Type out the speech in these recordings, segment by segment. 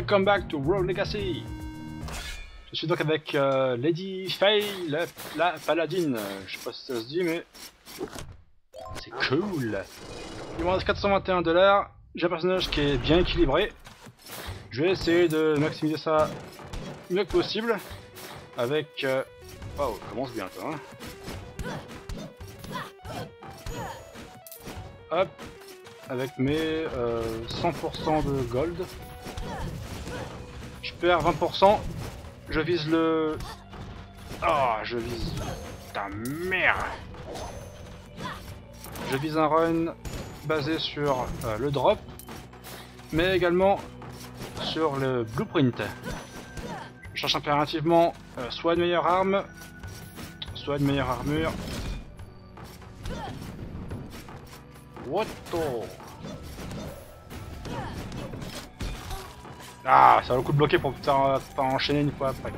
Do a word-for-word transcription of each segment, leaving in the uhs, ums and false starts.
Welcome back to Rogue Legacy. Je suis donc avec euh, Lady Faye, la, la paladine. Je sais pas si ça se dit, mais c'est cool. Il me reste quatre cent vingt et un dollars. J'ai un personnage qui est bien équilibré. Je vais essayer de maximiser ça le mieux que possible. Avec... Euh... Oh, on commence bien toi. Hein. Hop. Avec mes euh, cent pour cent de gold. Je perds vingt pour cent. Je vise le... Oh, je vise... Ta merde. Je vise un run basé sur euh, le drop, mais également sur le blueprint. Je cherche impérativement euh, soit une meilleure arme, soit une meilleure armure. What the... Ah, ça vaut le coup de bloquer pour pas, pas enchaîner une fois après.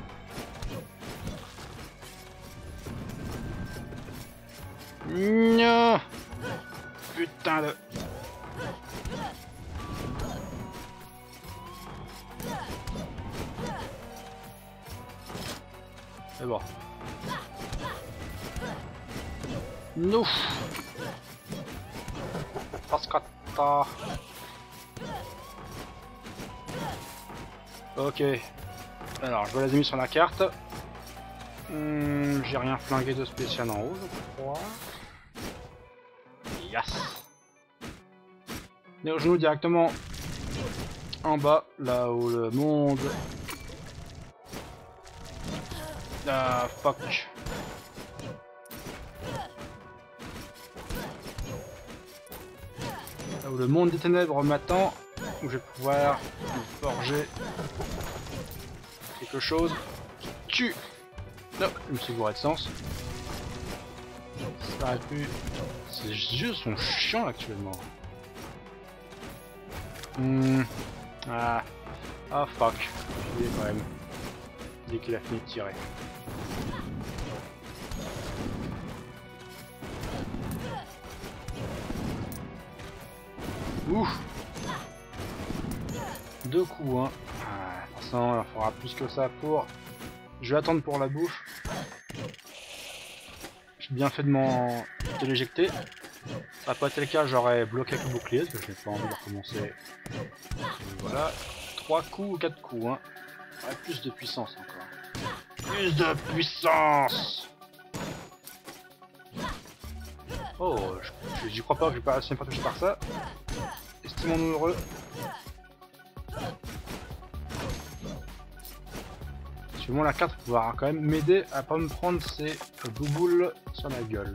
Non. Putain de... C'est bon. Non. Pascata. Ok. Alors, je vois les ennemis sur la carte. Hmm, j'ai rien flingué de spécial en haut, je crois. Yes. Les genoux directement en bas, là où le monde... Ah, fuck. Là où le monde des ténèbres m'attend, où je vais pouvoir forger quelque chose qui tue. Non, je me suis bourré de sens. Ça aurait pu... Ces yeux sont chiants actuellement. Hmm. Ah. Ah fuck. Je l'ai quand même. Dès qu'il a fini de tirer. Ouh. Deux coups, hein. Ah, forcément, il faudra plus que ça pour... Je vais attendre pour la bouffe. J'ai bien fait de m'en l'éjecter. Ça n'a pas été le cas, j'aurais bloqué avec le bouclier, parce que je n'ai pas envie de recommencer. Voilà. Trois coups ou quatre coups, hein. Ouais, plus de puissance encore. Plus de puissance. Oh, je j'y crois pas que je vais pas assez pas touché par ça. Estimons-nous heureux. Sûrement la carte pouvoir quand même m'aider à pas me prendre ces bouboules sur la gueule.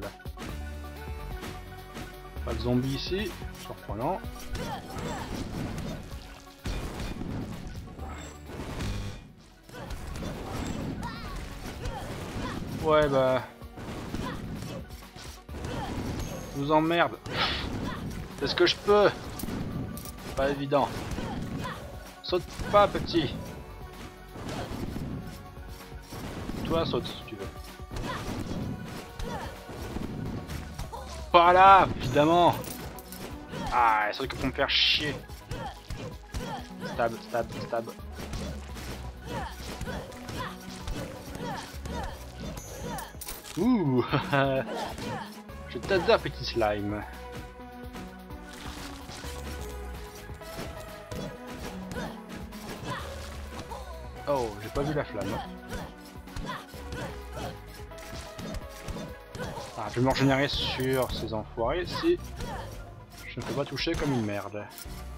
Pas de zombies ici, surprenant. Ouais bah... Je vous emmerde. C'est ce que je peux. Pas évident. Saute pas petit. Toi saute si tu veux. Pas là, évidemment. Ah, c'est vrai que pour me faire chier. Stab, stab, stab. Ouh. Je t'adore petit slime. Oh, j'ai pas vu la flamme. Ah, je vais me régénérer sur ces enfoirés si je ne peux pas toucher comme une merde.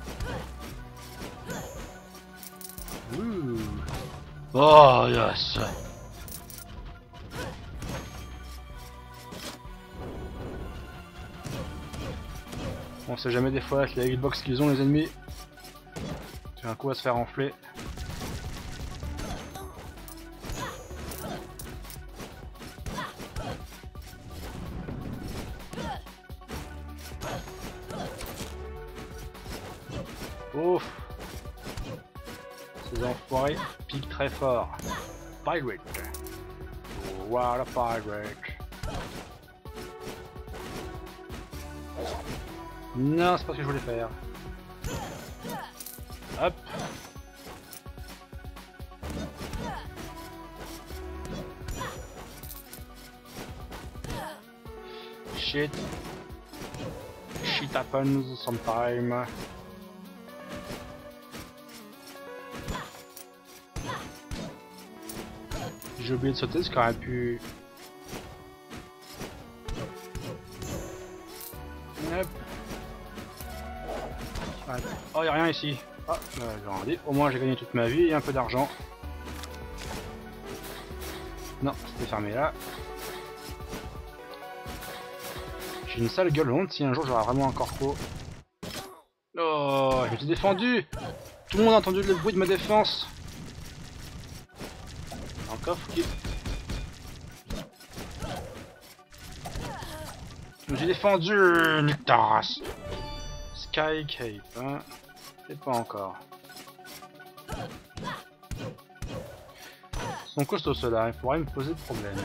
Ouh. Oh yes. On sait jamais des fois avec les hitbox qu'ils ont les ennemis. C'est un coup à se faire enfler. Ouf. Ces enfoirés piquent très fort. Pirate. What a pirate. Non, c'est pas ce que je voulais faire. Hop. shit. Shit happens sometime. J'ai oublié de sauter, ce qui aurait pu... Hop. Oh, y'a rien ici. Ah, euh, au moins j'ai gagné toute ma vie et un peu d'argent. Non, c'était fermé là. J'ai une sale gueule honte si un jour j'aurai vraiment un corpo. Oh, je me suis défendu. Tout le monde a entendu le bruit de ma défense. Un coffre qui... Je me suis défendu, Nictas. Sky Cape, hein. C'est pas encore. Ils sont costauds ceux-là, ils pourraient me poser de problème.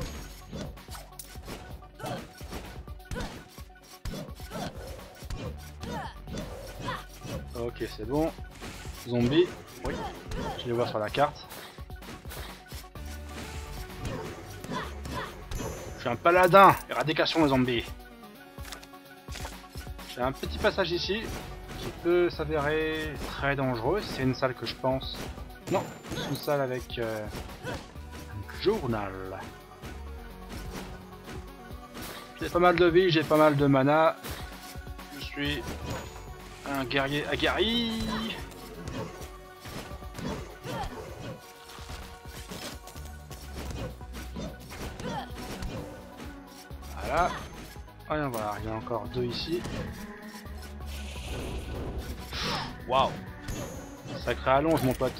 Ok, c'est bon. Zombies, oui. Je les vois sur la carte. Je suis un paladin, éradication des zombies. J'ai un petit passage ici qui peut s'avérer très dangereux. C'est une salle que je pense. Non, c'est une salle avec euh, un journal. J'ai pas mal de vie, j'ai pas mal de mana. Je suis un guerrier aguerri. Voilà. Voyons voir, il y en a encore deux ici. Waouh! Sacré allonge, mon pote.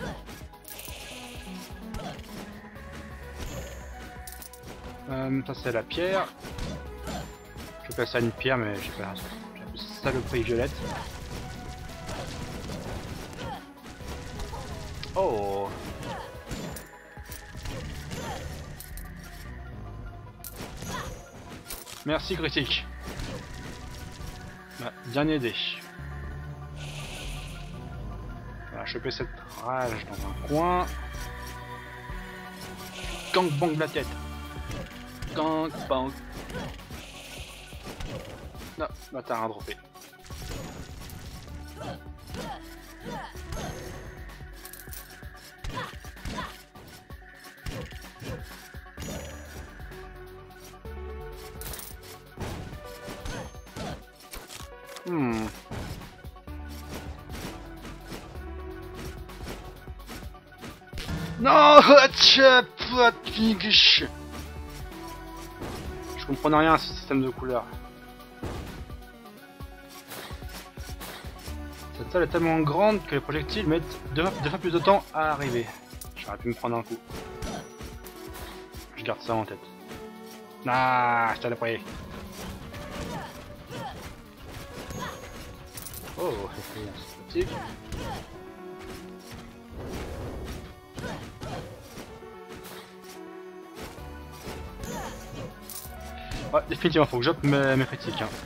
Euh, ça c'est la pierre. Je passe ça une pierre, mais j'ai pas. J'ai plus saloperie violette. Oh! Merci critique. Bah, bien aidé. On va choper cette rage dans un coin. Gang bang de la tête. Gang bang. Non, là t'as un droppé. Hmm. Non, je comprenais rien à ce système de couleurs. Cette salle est tellement grande que les projectiles mettent deux, deux fois plus de temps à arriver. J'aurais pu me prendre un coup. Je garde ça en tête. Ah, je t'en ai pris. Oh, c'est sympathique. Ouais, définitivement, faut que j'oppe mes, mes critiques. Hein.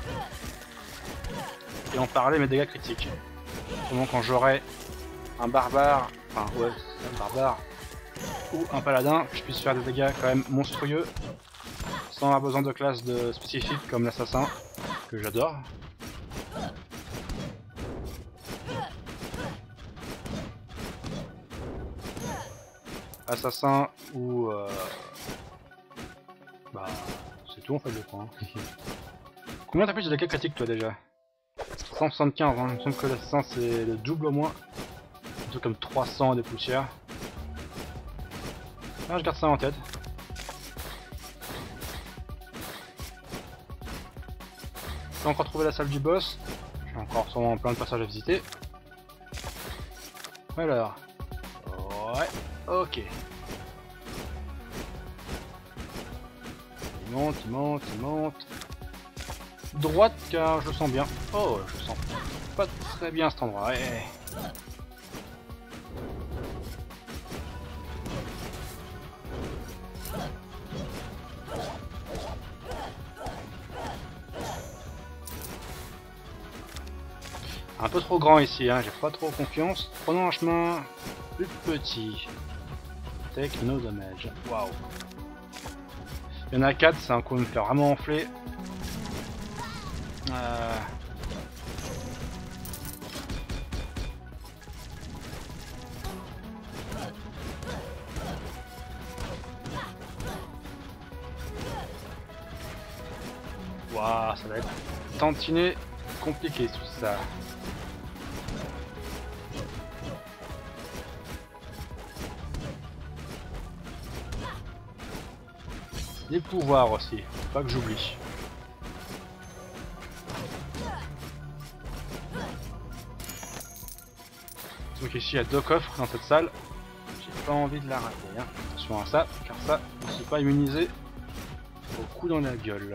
Et en parler mes dégâts critiques. Comment quand j'aurai un barbare, enfin ouais, un barbare ou un paladin, je puisse faire des dégâts quand même monstrueux sans avoir besoin de classe de spécifique comme l'assassin, que j'adore. Assassin ou euh... bah c'est tout en fait je crois. Hein. Combien t'as plus de dégâts critiques toi déjà? cent soixante-quinze, hein. Il me semble que l'assassin c'est le double au moins. Un truc comme trois cents des poussières. Ah, je garde ça en tête. J'ai encore trouvé la salle du boss. J'ai encore sûrement plein de passages à visiter. Alors. Ouais. Ok. Il monte, il monte, il monte. Droite car je le sens bien. Oh, je le sens pas très bien cet endroit. Ouais. Un peu trop grand ici, hein. J'ai pas trop confiance. Prenons un chemin plus petit. Techno damage. Waouh. Il y en a quatre, c'est un coup de me faire vraiment enfler. Euh... Waouh, ça va être tantiné compliqué tout ça. Les pouvoirs aussi, faut pas que j'oublie. Donc ici il y a deux coffres dans cette salle. J'ai pas envie de la rater. Hein. Attention à ça, car ça, je ne suis pas immunisé au coup dans la gueule.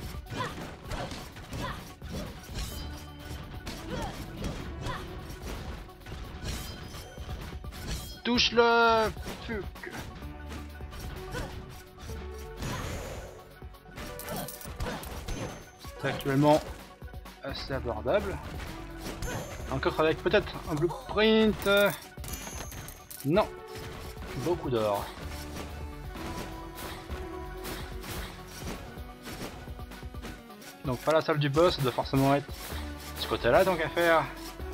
Touche-le, fuck. C'est actuellement assez abordable. Un coffre avec peut-être un blueprint. Non, beaucoup d'or. Donc pas la salle du boss, ça doit forcément être ce côté-là donc à faire.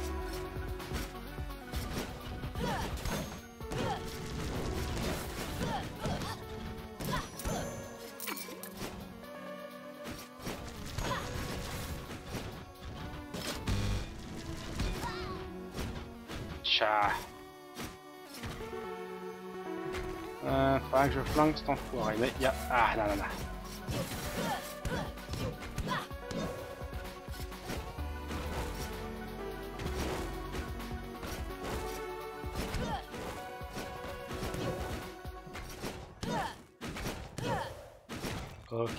Tcha. Euh, faudra que je flanque cet enfoiré, mais il y a... Ah, non, non, non. Ok.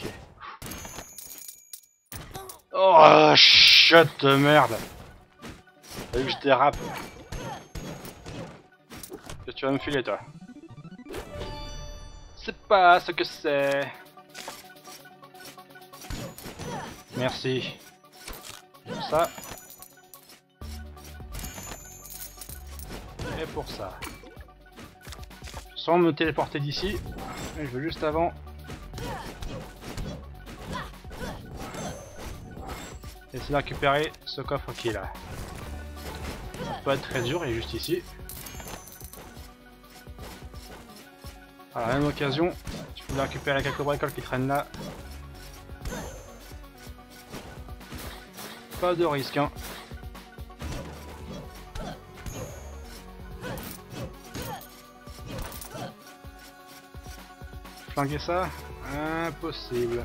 Oh, chut de merde. T'as vu que je dérape. Qu'est-ce que tu vas me filer, toi? C'est pas ce que c'est. Merci. Pour ça. Et pour ça. Sans me téléporter d'ici. Je veux juste avant. Essayer de récupérer ce coffre qui est là. Ça peut être très dur, il est juste ici. À la même occasion, je peux récupérer quelques bricoles qui traînent là. Pas de risque, hein. Flinguer ça? Impossible.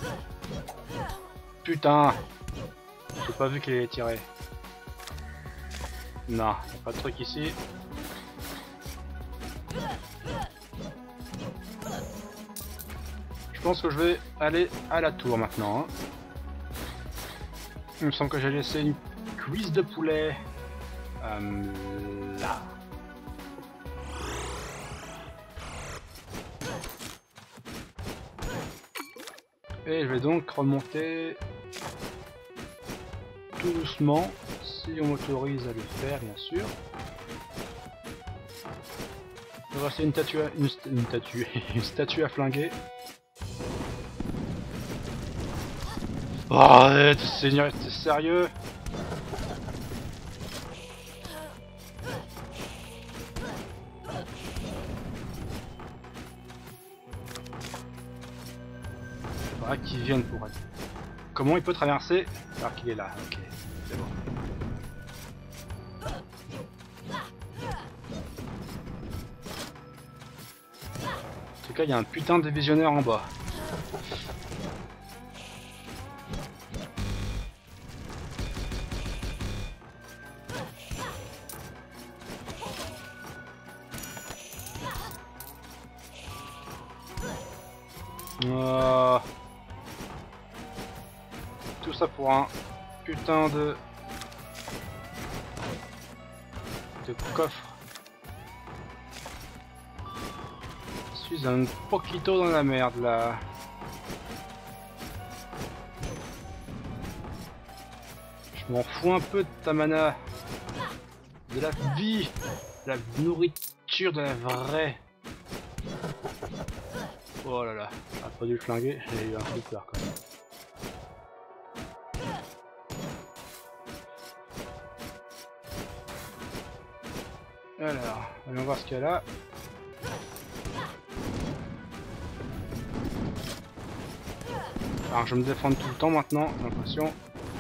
Putain! J'ai pas vu qu'il allait tirer. Non, y'a pas de truc ici. Je pense que je vais aller à la tour maintenant. Hein. Il me semble que j'ai laissé une cuisse de poulet euh, là. Et je vais donc remonter tout doucement, si on m'autorise à le faire, bien sûr. Il va rester une statue à, une, une, statue, une statue à flinguer. Oh, arrête, Seigneur, t'es sérieux? Il faudra qu'il vienne pour être. Comment il peut traverser alors qu'il est là? Ok, c'est bon. En tout cas, il y a un putain de visionnaire en bas. Oh. Tout ça pour un putain de de coffre. Je suis un poquito dans la merde là. Je m'en fous un peu de ta mana, de la vie, de la nourriture, de la vraie. Oh là là, j'aurais pas dû le flinguer, j'ai eu un peu peur quand même. Alors, allons voir ce qu'il y a là. Alors je vais me défendre tout le temps maintenant, j'ai l'impression.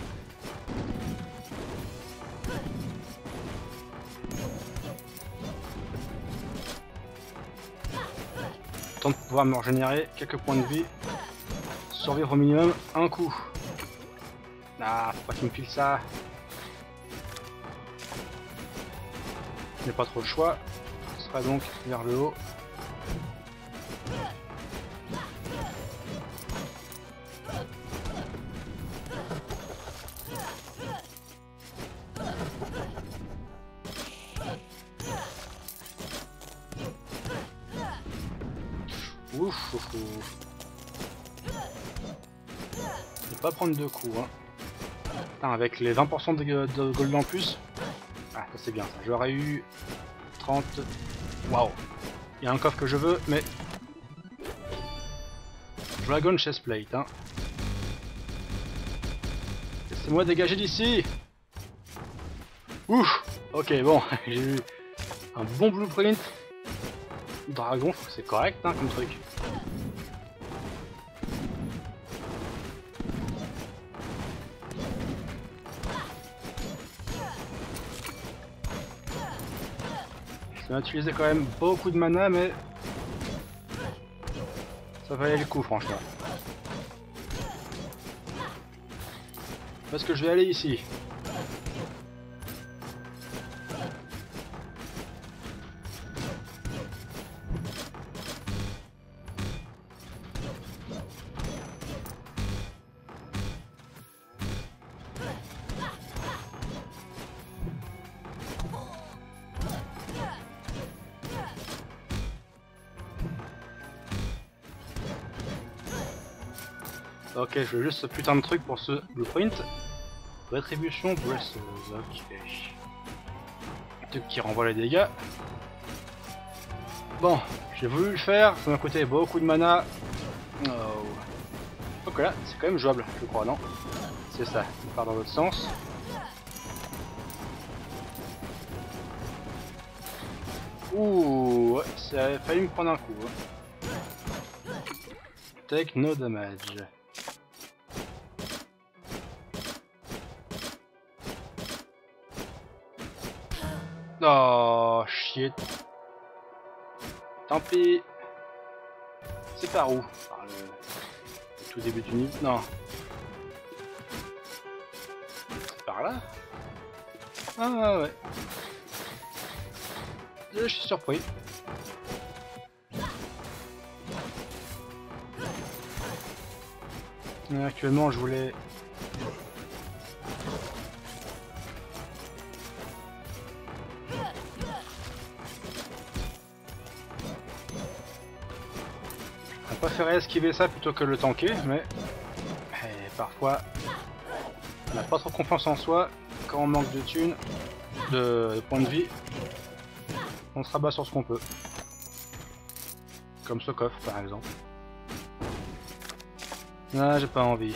Temps de pouvoir me régénérer quelques points de vie. Survivre au minimum un coup. Ah, faut pas qu'il me file ça. Il n'y a pas trop le choix. Ce sera donc vers le haut. Ouf, ouf, ouf. Je vais pas prendre deux coups. Hein. Putain, avec les vingt pour cent de, de gold en plus. Ah, ça c'est bien ça. J'aurais eu trente. Waouh. Il y a un coffre que je veux, mais. Dragon Chestplate. Hein. Laissez-moi dégager d'ici. Ouf. Ok, bon. J'ai eu un bon blueprint. Dragon, c'est correct hein, comme truc. Ça va utiliser quand même beaucoup de mana, mais ça valait le coup franchement. Parce que je vais aller ici. Ok, je veux juste ce putain de truc pour ce blueprint. Rétribution blesseuse, ok. Truc qui renvoie les dégâts. Bon, j'ai voulu le faire, ça m'a coûté beaucoup de mana. Oh. Ok là, c'est quand même jouable, je crois, non? C'est ça, on part dans l'autre sens. Ouh, ouais, ça a failli me prendre un coup. Hein. Take no damage. Oh shit. Tant pis. C'est par où? Par le... le tout début du niveau? Non. C'est par là? Ah ouais. Je suis surpris. Mais actuellement je voulais... Je préférerais esquiver ça plutôt que le tanker, mais... Et parfois... On n'a pas trop confiance en soi quand on manque de thunes, de, de points de vie. On se rabat sur ce qu'on peut. Comme ce coffre par exemple. Ah, j'ai pas envie.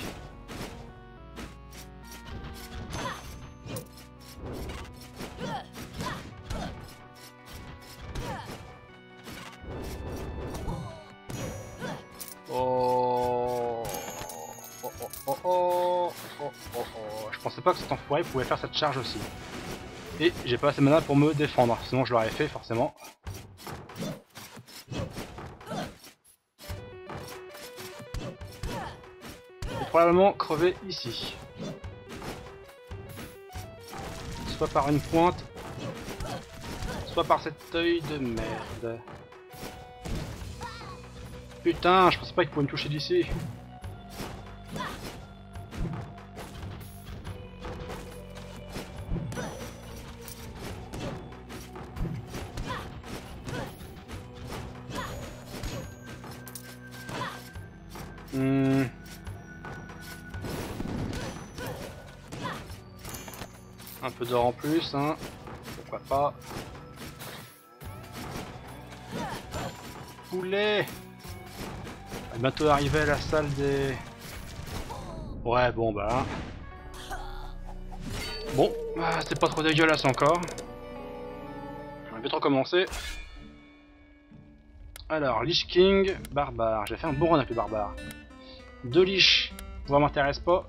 Oh. Oh oh oh oh oh oh oh. Je pensais pas que cet enfoiré pouvait faire cette charge aussi. Et j'ai pas assez de mana pour me défendre, sinon je l'aurais fait forcément. Je vais probablement crever ici. Soit par une pointe, soit par cet œil de merde. Putain, je pensais pas qu'il pouvait me toucher d'ici. Hmm. Un peu d'or en plus, hein. Pourquoi pas. Poulet. On va bientôt arriver à la salle des... Ouais, bon bah... Bon, ah, c'était pas trop dégueulasse encore. J'aurais vite recommencer. Alors, Lich King, barbare. J'ai fait un bon run avec le barbare. Deux Lich, ça m'intéresse pas.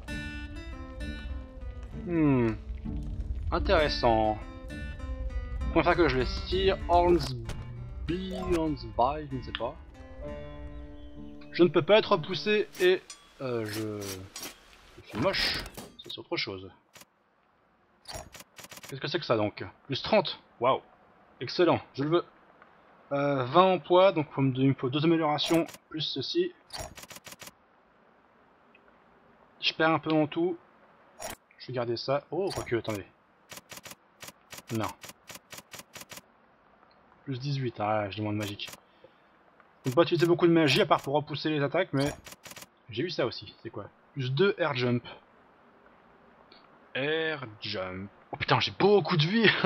Hmm. Intéressant. Comment faire que je les tire? Hornsby, Hornsby, je ne sais pas. Je ne peux pas être repoussé et euh, je... je suis moche. Ça c'est autre chose. Qu'est-ce que c'est que ça donc? Plus trente. Waouh. Excellent, je le veux. Euh, vingt en poids, donc il me faut deux améliorations, plus ceci. Je perds un peu en tout. Je vais garder ça. Oh, quoique, attendez. Non. Plus dix-huit, ah, je demande magique. On peut pas utiliser beaucoup de magie à part pour repousser les attaques, mais j'ai eu ça aussi. C'est quoi? Plus deux air jump. Air jump. Oh putain, j'ai beaucoup de vie.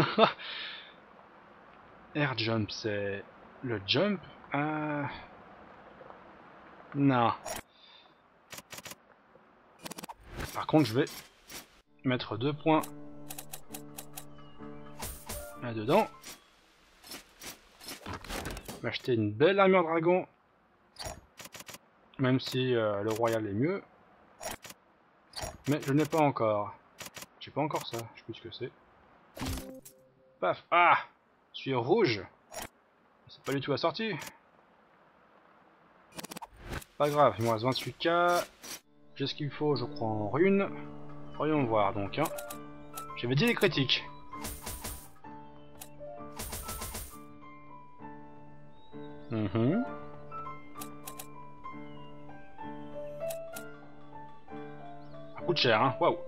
Air jump, c'est le jump. Euh... Non. Par contre, je vais mettre deux points là-dedans. M'acheter une belle armure dragon. Même si euh, le royal est mieux. Mais je n'ai pas encore. J'ai pas encore ça, je sais plus ce que c'est. Paf. Ah, je suis rouge. C'est pas du tout assorti. Pas grave, il me reste vingt-huit K. J'ai ce qu'il faut, je crois, en runes. Voyons voir donc. Hein. J'avais dit les critiques. Mmh. Ça coûte cher, hein. Waouh.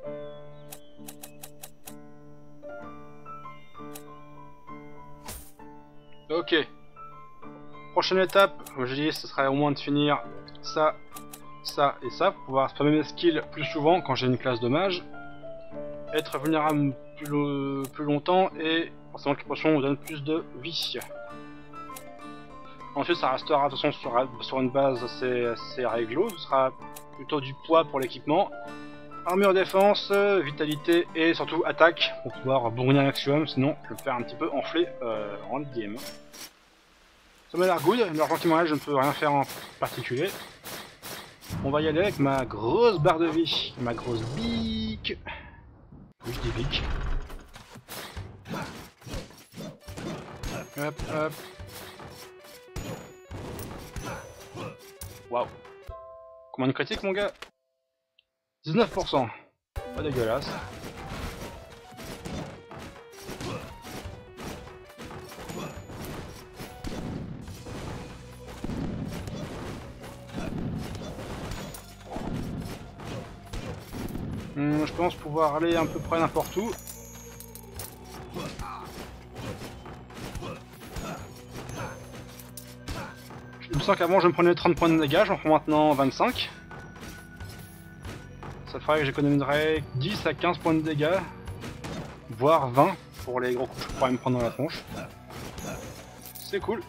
Ok. Prochaine étape, comme je dis, ce serait au moins de finir ça, ça et ça pour pouvoir spammer mes skills plus souvent quand j'ai une classe de mage. Être vulnérable plus, lo plus longtemps et forcément que les potions vous donnent plus de vie. Ensuite, ça restera de toute façon sur, sur une base assez, assez réglo. Ce sera plutôt du poids pour l'équipement. Armure défense, vitalité et surtout attaque pour pouvoir bourriner un maximum. Sinon, je vais me faire un petit peu enfler euh, en game. Ça m'a l'air good. L'argent qui m'en reste, je ne peux rien faire en particulier. On va y aller avec ma grosse barre de vie. Ma grosse bique. Oui, je dis bique. Hop, hop. Waouh. Combien de critiques, mon gars? dix-neuf pour cent. Pas dégueulasse. Hum, je pense pouvoir aller à peu près n'importe où. Je me sens qu'avant je me prenais trente points de dégâts, j'en prends maintenant vingt-cinq. Ça ferait que j'économiserais dix à quinze points de dégâts, voire vingt pour les gros coups que je pourrais me prendre dans la tronche. C'est cool.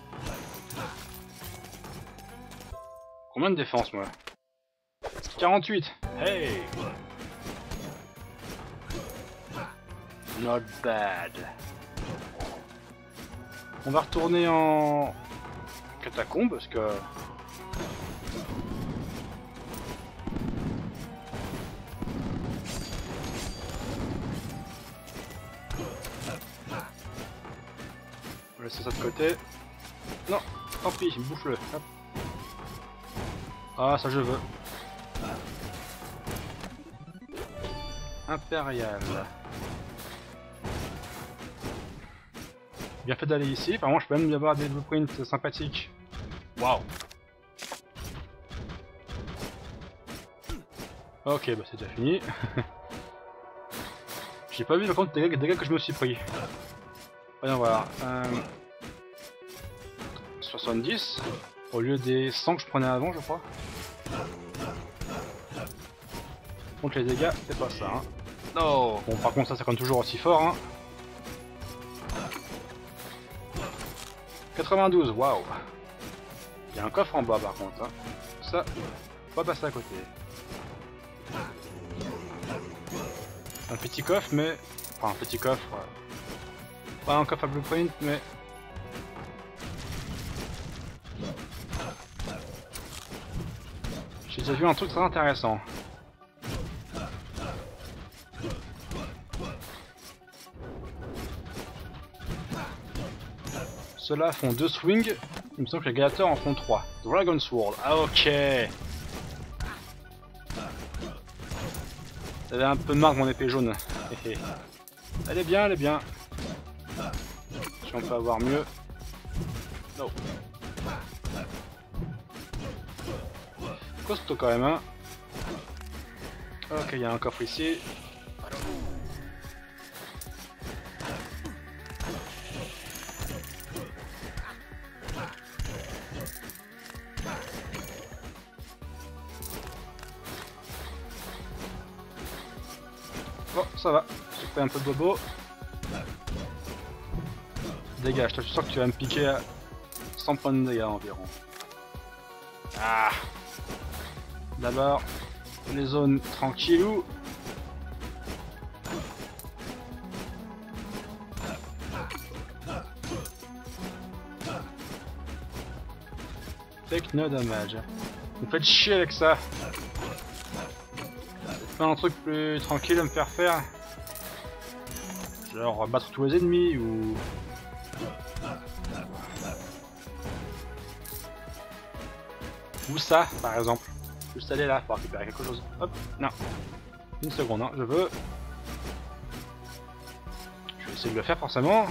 Combien de défense moi? quarante-huit. Hey! Not bad. On va retourner en catacombe parce que on va laisser ça de côté. Non, tant pis, bouffe-le. Ah, ça je veux. Impérial. Bien fait d'aller ici, apparemment je peux même y avoir des blueprints sympathiques. Waouh. Ok, bah c'est déjà fini. J'ai pas vu par contre les dégâts, dégâts que je me suis pris. Voyons voir. Euh... soixante-dix au lieu des cent que je prenais avant, je crois. Donc les dégâts, c'est pas ça. Hein. Non. Bon, par contre ça, ça compte toujours aussi fort. Hein. quatre-vingt-douze, waouh. Il y a un coffre en bas par contre. Hein. Ça, faut pas passer à côté. Un petit coffre, mais... Enfin, un petit coffre. Euh... Pas un coffre à blueprint, mais J'ai déjà vu un truc très intéressant. Ceux-là font deux swings, il me semble que les gladiateurs en font trois. Dragon Sword, ah ok. J'avais un peu marre de mon épée jaune. Elle est bien, elle est bien. Si on peut avoir mieux. Non. Costaud quand même, hein. Ok, il y a un coffre ici. Bon, ça va. J'ai fait un peu de bobo. Dégage, toi tu sens que tu vas me piquer à cent points de dégâts environ. Ah. D'abord, les zones tranquillou. Take no damage. Vous me faites chier avec ça. Pas un truc plus tranquille à me faire faire. Genre battre tous les ennemis ou... Ou ça, par exemple. Juste aller là pour récupérer quelque chose. Hop, non. Une seconde, hein, je veux. Je vais essayer de le faire forcément.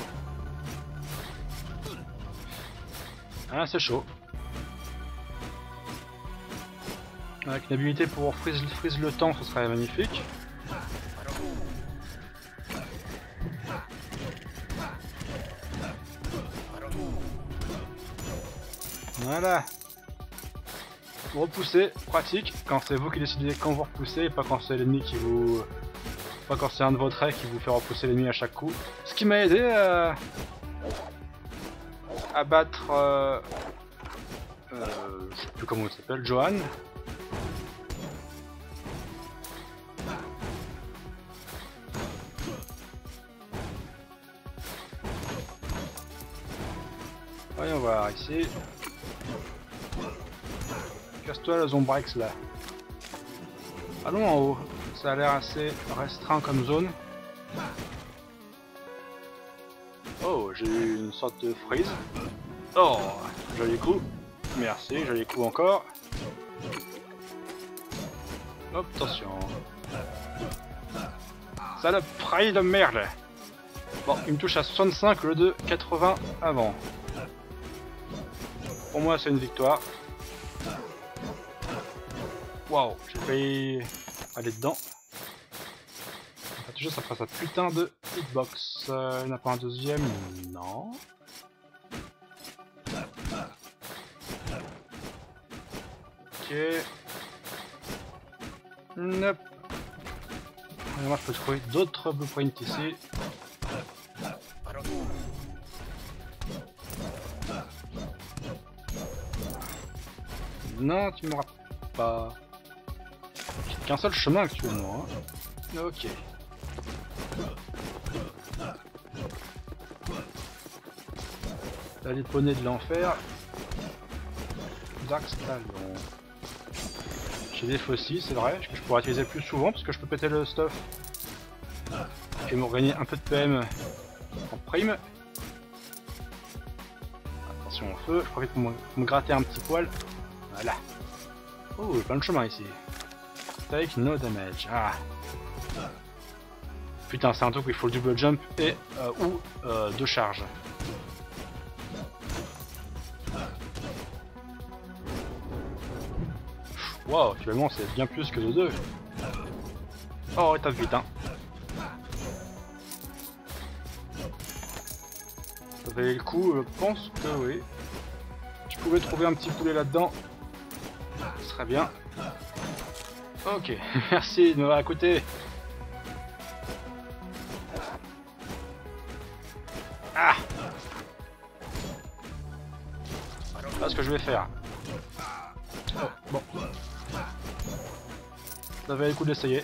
Ah, c'est chaud. Avec une habilité pour freeze, freeze le temps, ce serait magnifique. Voilà. Repousser, pratique, quand c'est vous qui décidez quand vous repoussez, et pas quand c'est l'ennemi qui vous... Pas quand c'est un de vos traits qui vous fait repousser l'ennemi à chaque coup. Ce qui m'a aidé à... à battre... Euh... Euh... Je sais plus comment il s'appelle, Johan. Voyons voir ici. Casse-toi la Zombrex là. Allons en haut. Ça a l'air assez restreint comme zone. Oh, j'ai eu une sorte de freeze. Oh, joli coup. Merci, joli coup encore. Hop, attention. Saloperie de merde. Bon, il me touche à soixante-cinq au lieu de quatre-vingts avant. Pour moi, c'est une victoire. Waouh, j'ai failli aller dedans. Toujours ça passe à putain de hitbox. Euh, il n'y en a pas un deuxième? Non. Ok. Nope. Et moi je peux trouver d'autres blueprints ici. Non, tu m'auras pas. J'ai qu'un seul chemin actuellement. Hein. Ok. Là, les poneys de l'enfer. Dark Stallion. J'ai des fossiles, c'est vrai, que je pourrais utiliser plus souvent parce que je peux péter le stuff. Et me regagner un peu de P M en prime. Attention au feu, je profite pour me, pour me gratter un petit poil. Voilà. Oh, il y a plein de chemin ici. Take no damage. Ah. Putain, c'est un truc où il faut le double jump et euh, ou euh, deux charges. Wow, finalement c'est bien plus que de deux. Oh, tape vite, hein. Ça valait le coup, je pense que oui. Je pouvais trouver un petit poulet là-dedans. Ce serait bien. Ok, merci de m'avoir écouté. Ah! Voilà ce que je vais faire. Oh, bon. Ça valait le coup d'essayer.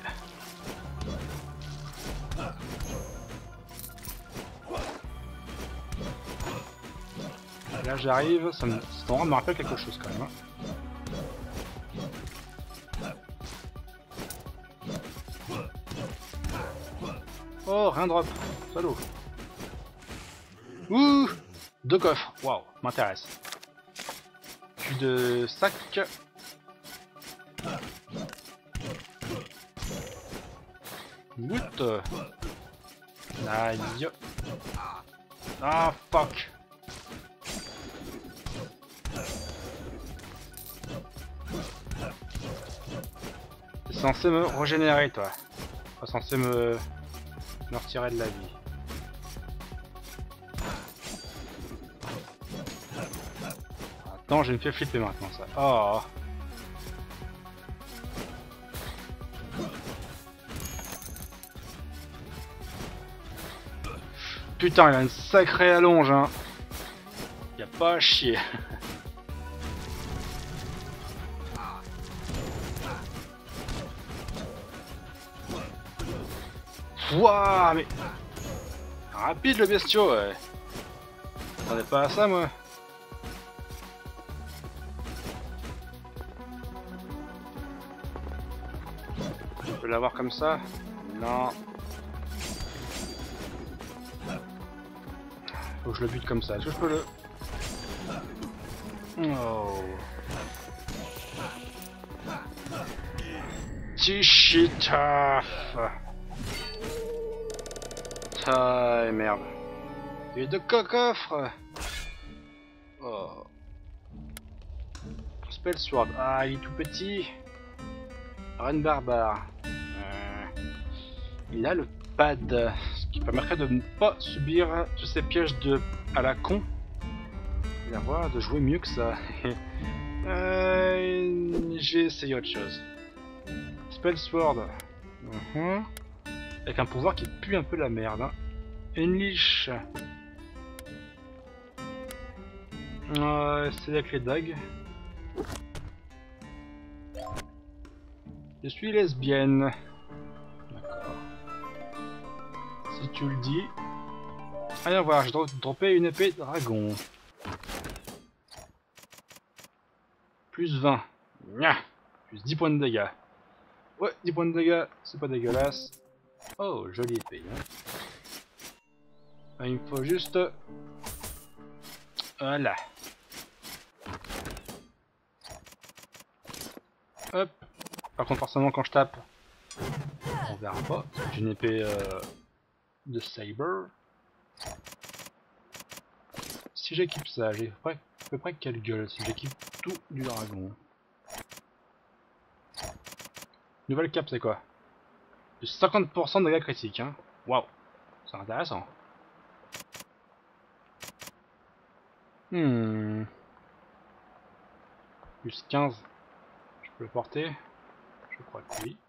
Là j'arrive, ça me, ça me rappelle quelque chose quand même. Hein. Oh, rien drop. Salaud. Ouh, deux coffres. Waouh, m'intéresse. Plus de sac. Woot. Aïe. Ah, fuck. T'es censé me régénérer, toi. Pas censé me... me retirer de la vie. Attends, j'ai me fait flipper maintenant, ça. Oh. Putain, il a une sacrée allonge, hein. Y a pas à chier. Wouah, mais... rapide le bestiau, ouais. J'attendais pas à ça, moi. Je peux l'avoir comme ça? Non. Faut que je le bute comme ça. Est-ce que je peux le... Oh. Tichitaf. Ah merde. Et de coffre. Oh. Spell Sword. Ah, il est tout petit. Run barbare. Euh, il a le pad, ce qui permettrait de ne pas subir tous ces pièges de à la con. Et d'avoir de jouer mieux que ça. euh, J'ai essayé autre chose. Spell Sword. Uh-huh. Avec un pouvoir qui pue un peu la merde. Hein. Unleash. Euh, c'est avec les dagues. Je suis lesbienne. D'accord. Si tu le dis. Allez voir, j'ai droppé une épée dragon. Plus vingt. Nya. Plus dix points de dégâts. Ouais, dix points de dégâts, c'est pas dégueulasse. Oh, jolie épée. Hein. Il me faut juste... Voilà. Hop. Par contre, forcément, quand je tape, on verra pas. C'est une épée euh, de saber. Si j'équipe ça, j'ai à peu près quelle gueule si j'équipe tout du dragon. Nouvelle cap, c'est quoi? Plus cinquante pour cent de dégâts critiques, hein. Waouh, c'est intéressant. Hmm. Plus quinze. Je peux le porter? Je crois que oui.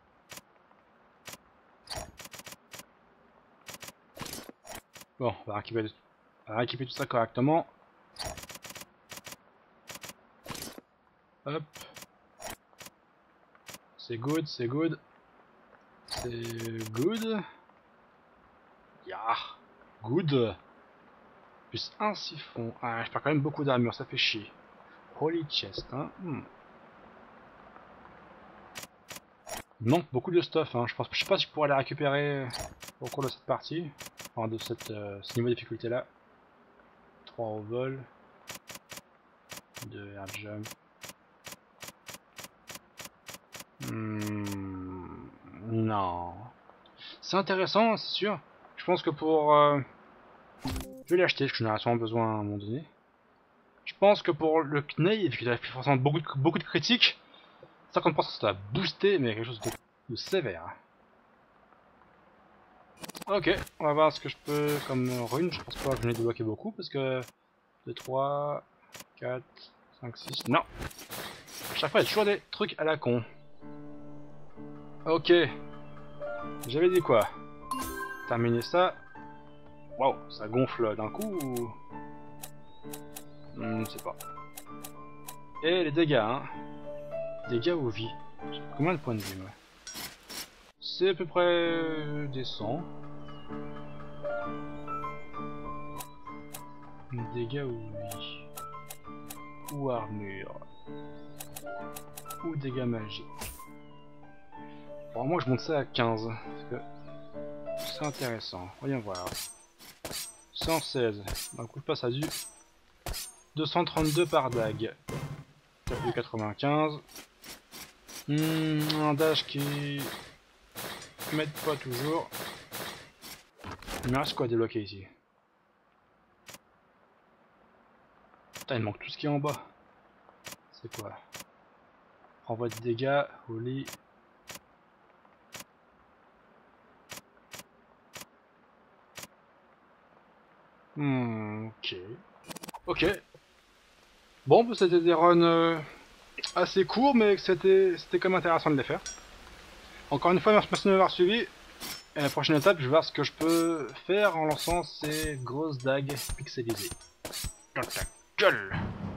Bon, on va récupérer, on va récupérer tout ça correctement. Hop. C'est good, c'est good. C'est good. Yeah. Good. Plus un siphon. Ah, je perds quand même beaucoup d'armure, ça fait chier. Holy chest, hein. Hmm. Il manque beaucoup de stuff, hein. Je pense, je sais pas si je pourrais la récupérer au cours de cette partie. Enfin, de cette, euh, ce niveau de difficulté là. trois au vol. deux air jump. Hmm. Non. C'est intéressant, c'est sûr. Je pense que pour... Euh... Je vais l'acheter, parce que j'en ai sûrement besoin à un moment donné. Je pense que pour le Knave, qui a fait forcément beaucoup de, beaucoup de critiques, cinquante pour cent ça va booster, mais quelque chose de, de sévère. Ok, on va voir ce que je peux comme rune. Je pense pas que j'en ai débloqué beaucoup, parce que... deux, trois, quatre, cinq, six... Non. À chaque fois, il y a toujours des trucs à la con. Ok. J'avais dit quoi? Terminer ça. Waouh, ça gonfle d'un coup ou... Hmm, je sais pas. Et les dégâts, hein. Dégâts ou vie. Combien de points de vie, moi? C'est à peu près décent. Dégâts ou vie. Ou armure. Ou dégâts magiques. Pour moi, je monte ça à quinze. Parce que C'est intéressant, voyons voir. cent seize, d'un coup je passe à du deux cent trente-deux par dague. W quatre-vingt-quinze. Hmm, un dash qui m'aide pas toujours. Il me reste quoi à débloquer ici? Putain, il manque tout ce qui est en bas. C'est quoi? Renvoi de dégâts, holy. Hmm, ok. Ok. Bon, bah, c'était des runs euh, assez courts, mais c'était c'était quand même intéressant de les faire. Encore une fois, merci de m'avoir suivi. Et la prochaine étape, je vais voir ce que je peux faire en lançant ces grosses dagues pixelisées. Dans ta gueule!